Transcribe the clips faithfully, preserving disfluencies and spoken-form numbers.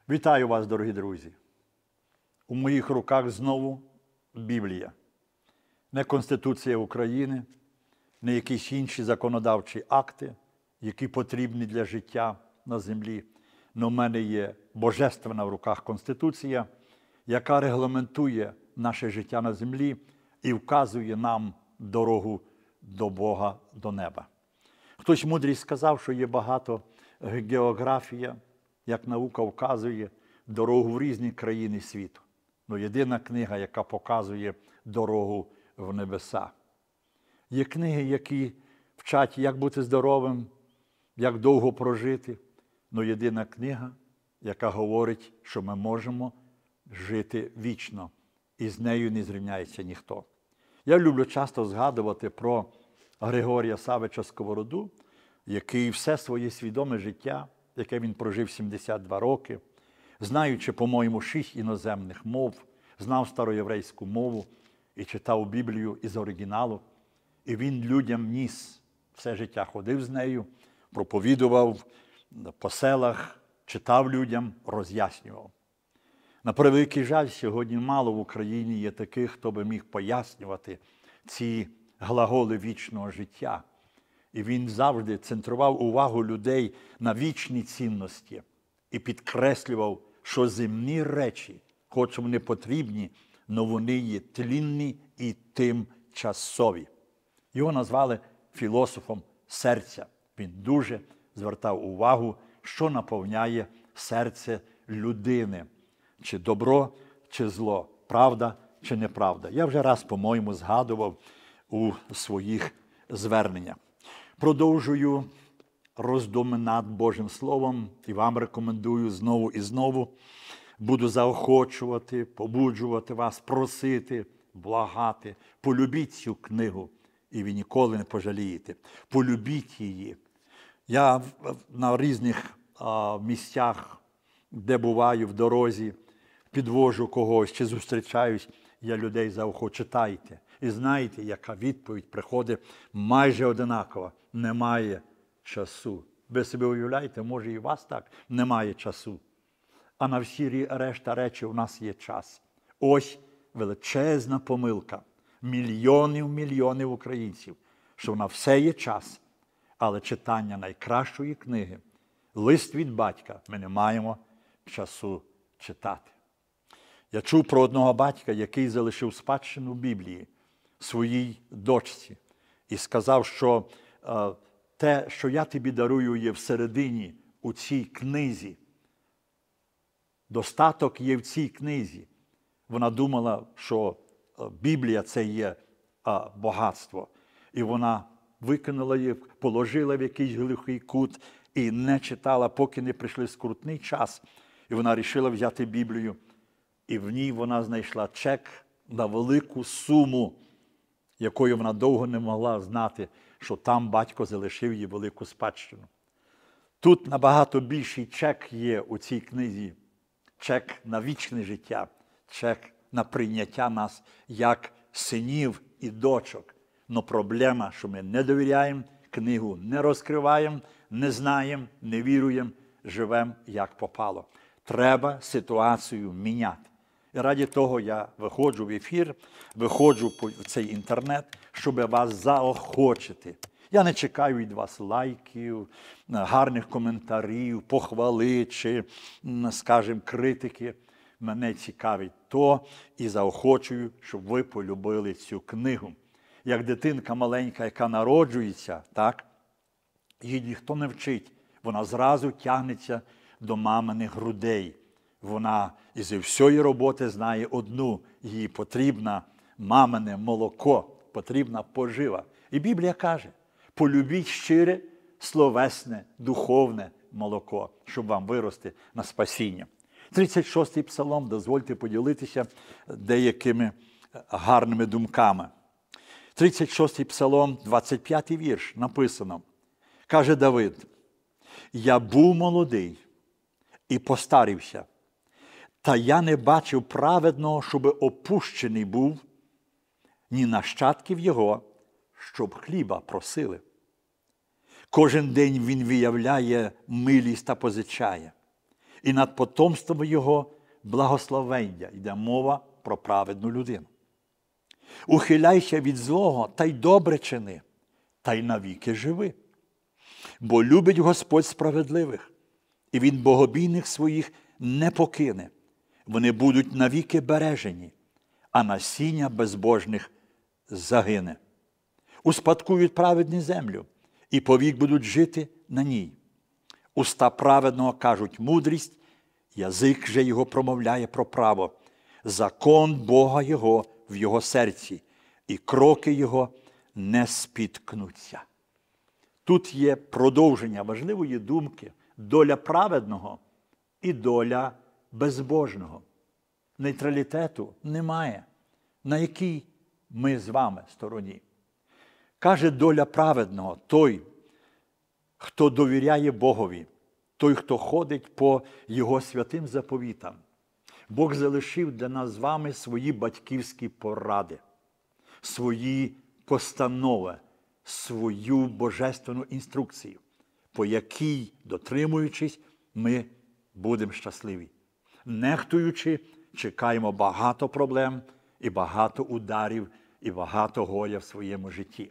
Вітаю вас, дорогі друзі! У моїх руках знову Біблія. Не Конституція України, не якісь інші законодавчі акти, які потрібні для життя на землі. Но в мене є божественна в руках Конституція, яка регламентує наше життя на землі і вказує нам дорогу до Бога, до неба. Хтось мудрий сказав, що є багато географія, як наука вказує дорогу в різні країни світу. Но єдина книга, яка показує дорогу в небеса. Є книги, які вчать, як бути здоровим, як довго прожити. Но єдина книга, яка говорить, що ми можемо жити вічно. І з нею не зрівняється ніхто. Я люблю часто згадувати про Григорія Савича Сковороду, який все своє свідоме життя, яке він прожив сімдесят два роки, знаючи, по-моєму, шість іноземних мов, знав староєврейську мову і читав Біблію із оригіналу. І він людям ніс, все життя ходив з нею, проповідував по селах, читав людям, роз'яснював. На превеликий жаль, сьогодні мало в Україні є таких, хто би міг пояснювати ці глаголи вічного життя. І він завжди центрував увагу людей на вічні цінності і підкреслював, що земні речі, хоч вони потрібні, але вони є тлінні і тимчасові. Його назвали філософом серця. Він дуже звертав увагу, що наповняє серце людини. Чи добро, чи зло, правда, чи неправда. Я вже раз, по-моєму, згадував у своїх зверненнях. Продовжую роздуми над Божим Словом і вам рекомендую знову і знову. Буду заохочувати, побуджувати вас, просити, благати. Полюбіть цю книгу, і ви ніколи не пожалієте. Полюбіть її. Я на різних а, місцях, де буваю в дорозі, підвожу когось чи зустрічаюсь, я людей заохочу, читайте. І знаєте, яка відповідь приходить майже одинакова. Немає часу. Ви собі уявляєте, може і у вас так, немає часу. А на всі решта речі у нас є час. Ось величезна помилка мільйонів, мільйонів українців, що на все є час, але читання найкращої книги, лист від батька, ми не маємо часу читати. Я чув про одного батька, який залишив спадщину Біблії своїй дочці і сказав, що е, те, що я тобі дарую, є всередині у цій книзі. Достаток є в цій книзі. Вона думала, що Біблія – це є а, багатство. І вона викинула її, положила в якийсь глухий кут і не читала, поки не прийшли скрутний час. І вона вирішила взяти Біблію. І в ній вона знайшла чек на велику суму, якою вона довго не могла знати, що там батько залишив їй велику спадщину. Тут набагато більший чек є у цій книзі. Чек на вічне життя, чек на прийняття нас як синів і дочок. Но проблема, що ми не довіряємо, книгу не розкриваємо, не знаємо, не віруємо, живемо як попало. Треба ситуацію міняти. І раді того я виходжу в ефір, виходжу в цей інтернет, щоб вас заохочити. Я не чекаю від вас лайків, гарних коментарів, похвали чи, скажімо, критики. Мене цікавить то і заохочую, щоб ви полюбили цю книгу. Як дитинка маленька, яка народжується, так, її ніхто не вчить. Вона зразу тягнеться до маминих грудей. Вона із всієї роботи знає одну. Їй потрібна мамине молоко, потрібна пожива. І Біблія каже, полюбіть щире, словесне, духовне молоко, щоб вам вирости на спасіння. тридцять шостий псалом, дозвольте поділитися деякими гарними думками. тридцять шостий псалом, двадцять п'ятий вірш, написано. Каже Давид, «Я був молодий і постарився, та я не бачив праведного, щоби опущений був, ні нащадків його, щоб хліба просили. Кожен день він виявляє милість та позичає. і над потомством його благословення. Йде мова про праведну людину. Ухиляйся від злого, та й добре чини, та й навіки живи. Бо любить Господь справедливих, і Він богобійних своїх не покине. Вони будуть навіки бережені, а насіння безбожних загине. Успадкують праведні землю, і повік будуть жити на ній. Уста праведного кажуть мудрість, язик же його промовляє про право. Закон Бога його в його серці, і кроки його не спіткнуться. Тут є продовження важливої думки. Доля праведного і доля безбожного. Нейтралітету немає. На якій ми з вами стороні? Каже доля праведного той, хто довіряє Богові, той, хто ходить по Його святим заповітам. Бог залишив для нас з вами свої батьківські поради, свої постанови, свою божественну інструкцію, по якій, дотримуючись, ми будемо щасливі. Нехтуючи, чекаємо багато проблем і багато ударів, і багато горя в своєму житті.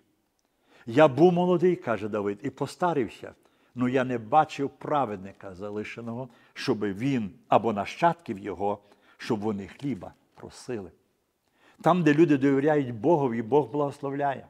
Я був молодий, каже Давид, і постарився, но я не бачив праведника залишеного, щоб він, або нащадків його, щоб вони хліба просили. Там, де люди довіряють Богові, Бог благословляє.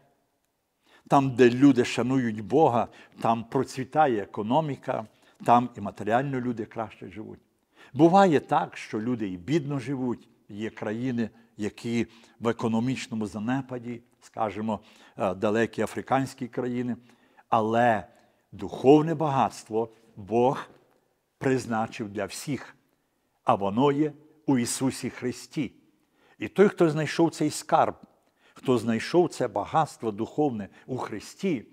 Там, де люди шанують Бога, там процвітає економіка, там і матеріально люди краще живуть. Буває так, що люди і бідно живуть, є країни, які в економічному занепаді, скажімо, далекі африканські країни, але духовне багатство Бог призначив для всіх, а воно є у Ісусі Христі. І той, хто знайшов цей скарб, хто знайшов це багатство духовне у Христі,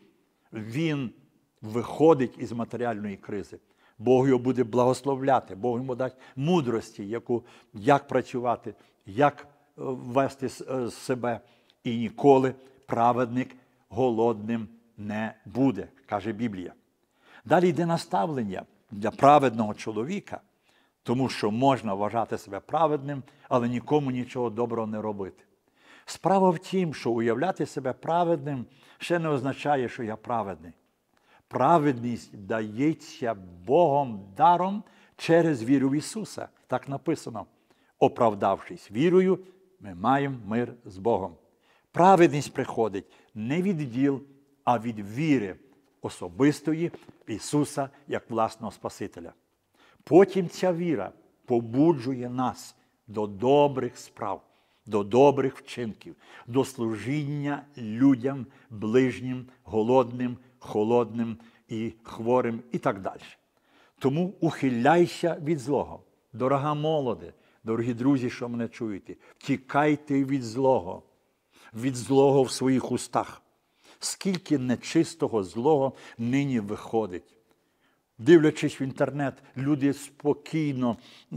він виходить із матеріальної кризи. Бог його буде благословляти, Бог йому дасть мудрості, яку, як працювати, як вести себе. І ніколи праведник голодним не буде, каже Біблія. Далі йде наставлення для праведного чоловіка, тому що можна вважати себе праведним, але нікому нічого доброго не робити. Справа в тім, що уявляти себе праведним ще не означає, що я праведний. Праведність дається Богом даром через віру в Ісуса. Так написано. Оправдавшись вірою, ми маємо мир з Богом. Праведність приходить не від діл, а від віри особистої в Ісуса як власного Спасителя. Потім ця віра побуджує нас до добрих справ, до добрих вчинків, до служіння людям, ближнім, голодним, холодним і хворим і так далі. Тому ухиляйся від злого. Дорога молоде, дорогі друзі, що мене чуєте, втікайте від злого, від злого в своїх устах. Скільки нечистого злого нині виходить. Дивлячись в інтернет, люди спокійно,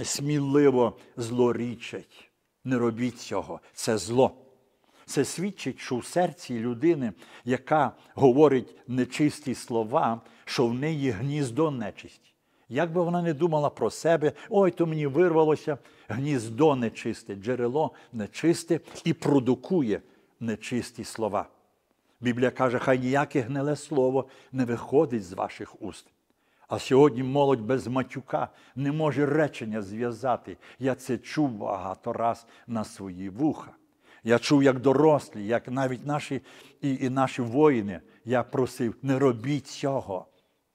сміливо злорічать. Не робіть цього. Це зло. Це свідчить, що в серці людини, яка говорить нечисті слова, що в неї гніздо нечисті. Як би вона не думала про себе, ой, то мені вирвалося, гніздо нечисте, джерело нечисте і продукує нечисті слова. Біблія каже, хай ніяке гниле слово не виходить з ваших уст. А сьогодні молодь без матюка не може речення зв'язати. Я це чув багато раз на свої вуха. Я чув, як дорослі, як навіть наші, і, і наші воїни, я просив, не робіть цього.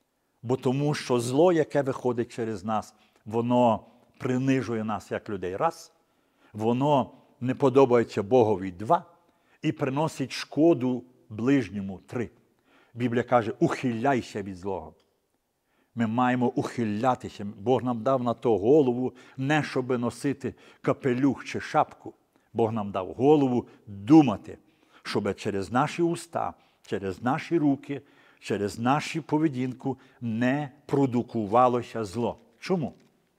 Бо тому, що зло, яке виходить через нас, воно принижує нас як людей. Раз. Воно не подобається Богові. Два. І приносить шкоду ближньому. Три. Біблія каже, ухиляйся від злого. Ми маємо ухилятися. Бог нам дав на то голову, не щоб носити капелюх чи шапку. Бог нам дав голову думати, щоб через наші уста, через наші руки, через нашу поведінку не продукувалося зло. Чому?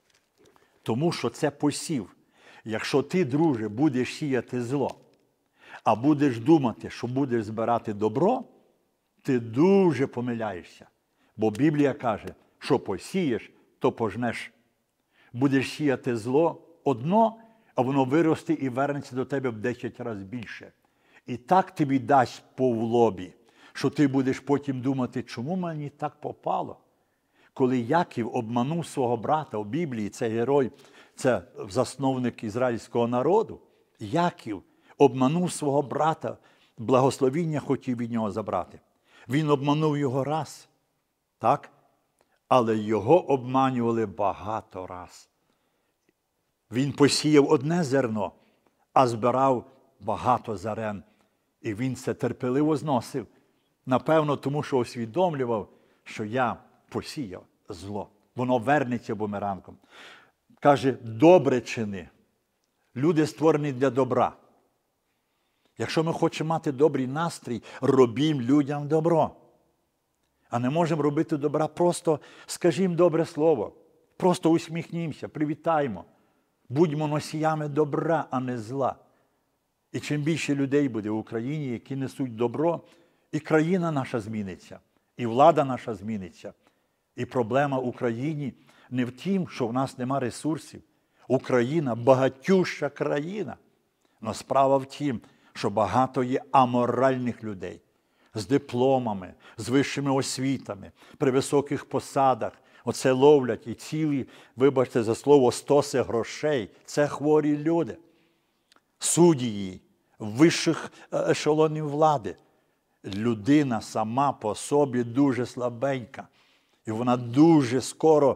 Тому що це посів. Якщо ти, друже, будеш сіяти зло, а будеш думати, що будеш збирати добро, ти дуже помиляєшся. Бо Біблія каже, що посієш, то пожнеш. Будеш сіяти зло одно, а воно виросте і вернеться до тебе в десять разів більше. І так тобі дасть по лобі, що ти будеш потім думати, чому мені так попало? Коли Яків обманув свого брата у Біблії, це герой, це засновник ізраїльського народу, Яків обманув свого брата, благословіння хотів від нього забрати. Він обманув його раз, так? Але його обманювали багато раз. Він посіяв одне зерно, а збирав багато зерен. І він це терпеливо зносив. Напевно, тому що усвідомлював, що я посіяв зло. Воно вернеться бумерангом. Каже, добре чини. Люди створені для добра. Якщо ми хочемо мати добрий настрій, робім людям добро. А не можемо робити добра, просто скажімо добре слово. Просто усміхнімося, привітаємо. Будьмо носіями добра, а не зла. І чим більше людей буде в Україні, які несуть добро, і країна наша зміниться, і влада наша зміниться. І проблема в Україні не в тім, що в нас нема ресурсів. Україна – багатюща країна. Но справа в тім, що багато є аморальних людей з дипломами, з вищими освітами, при високих посадах. Оце ловлять і цілі, вибачте за слово, стоси грошей. Це хворі люди. Судді, вищих ешелонів влади. Людина сама по собі дуже слабенька. І вона дуже скоро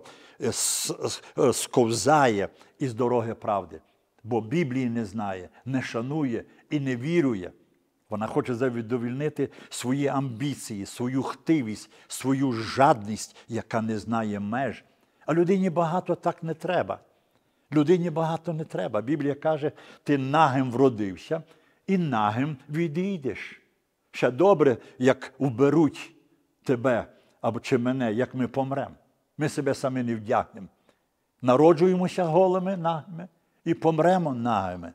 сковзає із дороги правди. Бо Біблії не знає, не шанує і не вірує. Вона хоче задовольнити свої амбіції, свою хтивість, свою жадність, яка не знає меж. А людині багато так не треба. Людині багато не треба. Біблія каже, ти нагим вродився і нагим відійдеш. Ще добре, як уберуть тебе або чи мене, як ми помремо. Ми себе самі не вдягнемо. Народжуємося голими, нагими і помремо нагими.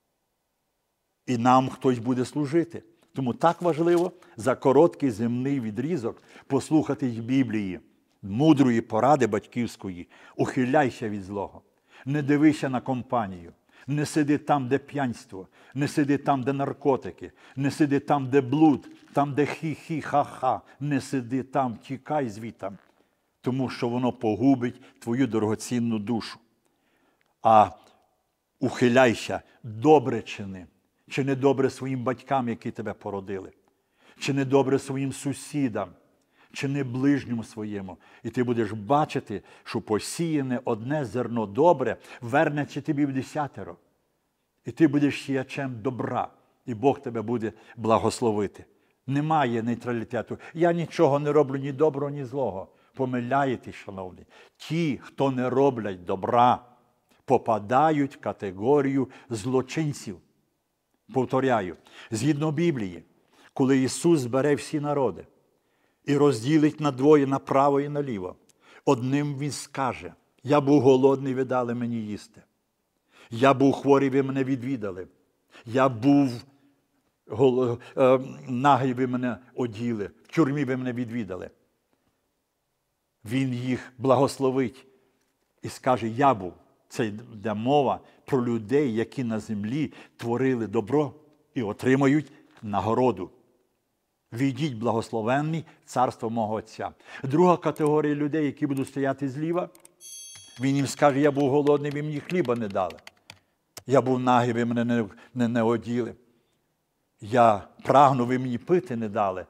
І нам хтось буде служити. Тому так важливо за короткий земний відрізок послухатись Біблії, мудрої поради батьківської. Ухиляйся від злого. Не дивися на компанію. Не сиди там, де п'янство. Не сиди там, де наркотики. Не сиди там, де блуд. Там, де хі-хі, ха-ха. Не сиди там, тікай звітам. Тому що воно погубить твою дорогоцінну душу. А ухиляйся, добре чини. Чи не добре своїм батькам, які тебе породили? Чи не добре своїм сусідам? Чи не ближньому своєму? І ти будеш бачити, що посіяне одне зерно добре вернеться тобі в десятеро. І ти будеш сіячем добра, і Бог тебе буде благословити. Немає нейтралітету. Я нічого не роблю ні доброго, ні злого. Помиляєтесь, шановні. Ті, хто не роблять добра, попадають в категорію злочинців. Повторяю, згідно Біблії, коли Ісус збере всі народи і розділить на двоє, направо і наліво, одним Він скаже, я був голодний, ви дали мені їсти. Я був хворий, ви мене відвідали. Я був гол... е, нагий, ви мене оділи. В тюрмі ви мене відвідали. Він їх благословить і скаже, я був. Це йде мова про людей, які на землі творили добро і отримають нагороду. Війдіть благословенні царство мого Отця. Друга категорія людей, які будуть стояти зліва, він їм скаже, я був голодний, ви мені хліба не дали. Я був нагий, ви мене не, не, не оділи. Я прагну, ви мені пити не дали.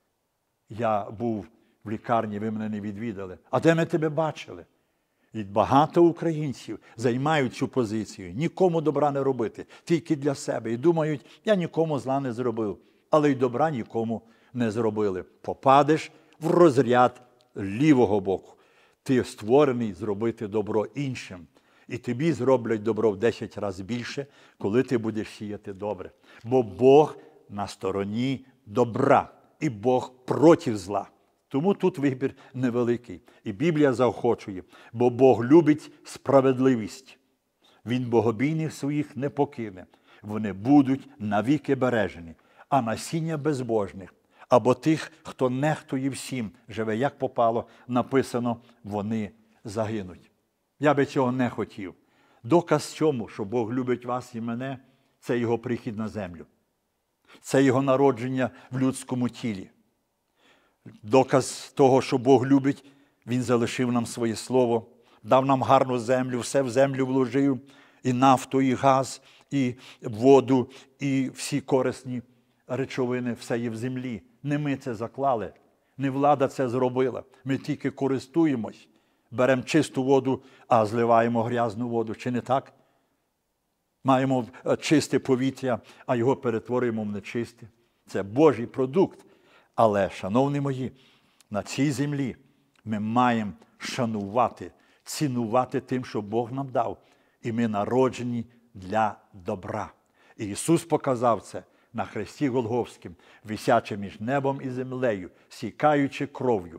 Я був в лікарні, ви мене не відвідали. А де ми тебе бачили? І багато українців займають цю позицію. Нікому добра не робити, тільки для себе. І думають, я нікому зла не зробив. Але й добра нікому не зробили. Попадеш в розряд лівого боку. Ти створений зробити добро іншим. І тобі зроблять добро в десять разів більше, коли ти будеш сіяти добре. Бо Бог на стороні добра. І Бог проти зла. Тому тут вибір невеликий. І Біблія заохочує, бо Бог любить справедливість. Він богобійних своїх не покине. Вони будуть навіки бережені. А насіння безбожних, або тих, хто нехтує всім, живе як попало, написано, вони загинуть. Я би цього не хотів. Доказ цьому, що Бог любить вас і мене, це Його прихід на землю. Це Його народження в людському тілі. Доказ того, що Бог любить, Він залишив нам своє слово, дав нам гарну землю, все в землю вложив, і нафту, і газ, і воду, і всі корисні речовини, все є в землі. Не ми це заклали, не влада це зробила. Ми тільки користуємось, беремо чисту воду, а зливаємо грязну воду. Чи не так? Маємо чисте повітря, а його перетворюємо в нечисте. Це Божий продукт. Але, шановні мої, на цій землі ми маємо шанувати, цінувати тим, що Бог нам дав. І ми народжені для добра. І Ісус показав це на хресті Голгофському, висячи між небом і землею, сікаючи кров'ю.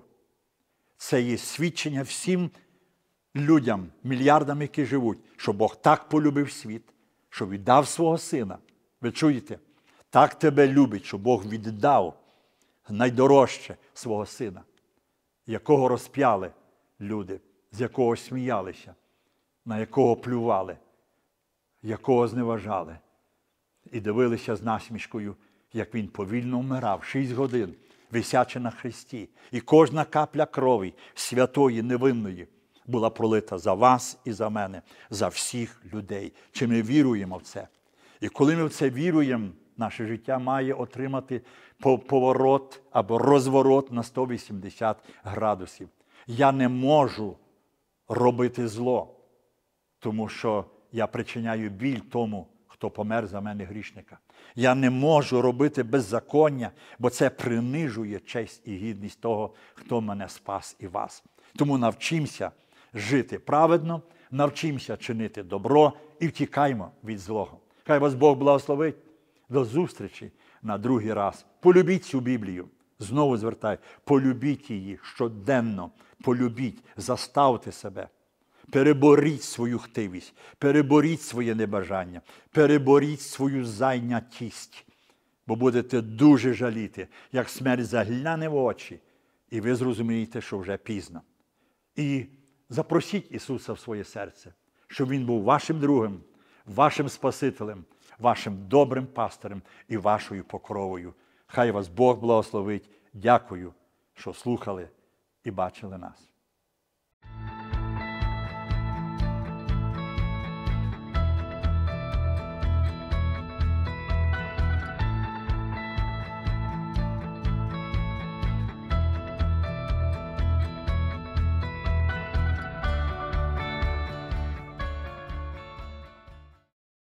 Це є свідчення всім людям, мільярдам, які живуть, що Бог так полюбив світ, що віддав свого Сина. Ви чуєте? Так тебе любить, що Бог віддав найдорожче свого Сина, якого розп'яли люди, з якого сміялися, на якого плювали, якого зневажали. І дивилися з насмішкою, як він повільно вмирав, шість годин, висячи на хресті. І кожна капля крові, святої, невинної, була пролита за вас і за мене, за всіх людей. Чи ми віруємо в це? І коли ми в це віруємо, наше життя має отримати поворот або розворот на сто вісімдесят градусів. Я не можу робити зло, тому що я причиняю біль тому, хто помер за мене грішника. Я не можу робити беззаконня, бо це принижує честь і гідність того, хто мене спас і вас. Тому навчимося жити праведно, навчимося чинити добро і втікаймо від злого. Хай вас Бог благословить. До зустрічі на другий раз. Полюбіть цю Біблію. Знову звертаю, полюбіть її щоденно. Полюбіть, заставте себе. Переборіть свою хтивість, переборіть своє небажання, переборіть свою зайнятість, бо будете дуже жаліти, як смерть загляне в очі, і ви зрозумієте, що вже пізно. І запросіть Ісуса в своє серце, щоб Він був вашим другом, вашим Спасителем, вашим добрим пастирем і вашою покровою. Хай вас Бог благословить. Дякую, що слухали і бачили нас.